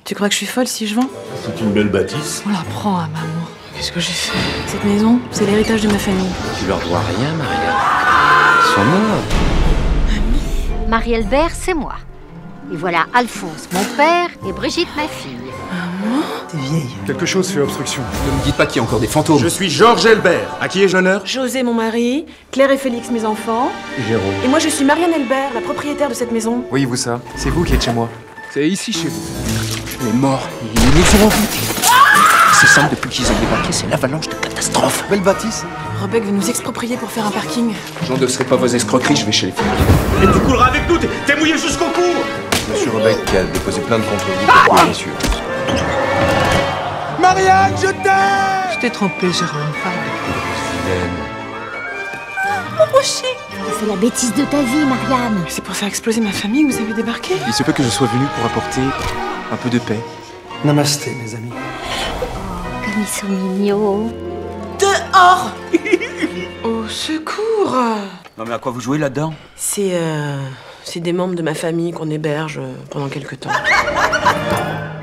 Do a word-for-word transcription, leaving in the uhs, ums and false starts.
Tu crois que je suis folle si je vends? C'est une belle bâtisse. On la prend à maman. Qu'est-ce que j'ai fait? Cette maison, c'est l'héritage de ma famille. Tu leur dois rien, Maria. Ils sont morts. Marie-Albert, c'est moi. Et voilà Alphonse, mon père, et Brigitte, ma fille. Maman? T'es vieille. Quelque chose fait obstruction. Ne me dites pas qu'il y a encore des fantômes. Je suis Georges Elbert. À qui ai-je l'honneur? José, mon mari, Claire et Félix, mes enfants. Jérôme. Et moi, je suis Marianne Elbert, la propriétaire de cette maison. Oui, vous ça. C'est vous qui êtes chez moi. C'est ici chez vous. Les morts, ils nous ont envoûtés. C'est simple, depuis qu'ils ont débarqué, c'est l'avalanche de catastrophes. Belle bâtisse. Rebecca veut nous exproprier pour faire un parking. J'endosserai pas vos escroqueries, je vais chez les flics. Et tu couleras avec nous, t'es mouillé jusqu'au cou. Monsieur Rebec qui a déposé plainte contre vous, bien sûr. Marianne, je t'aime. Je t'ai trompé, Jérôme, pardon. C'est la bêtise de ta vie, Marianne. C'est pour faire exploser ma famille que vous avez débarqué? Il se peut que je sois venu pour apporter un peu de paix. Namasté, mes amis. Comme ils sont mignons. Dehors. Au secours. Non mais à quoi vous jouez là-dedans? C'est euh, c'est des membres de ma famille qu'on héberge euh, pendant quelque temps.